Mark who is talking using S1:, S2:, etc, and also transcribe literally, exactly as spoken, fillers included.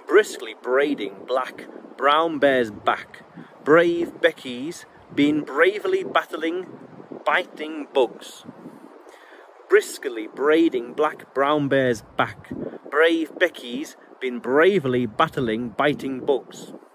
S1: Briskly braiding black brown bear's back. Brave Becky's been bravely battling biting bugs. Briskly braiding black brown bear's back. Brave Becky's been bravely battling biting bugs.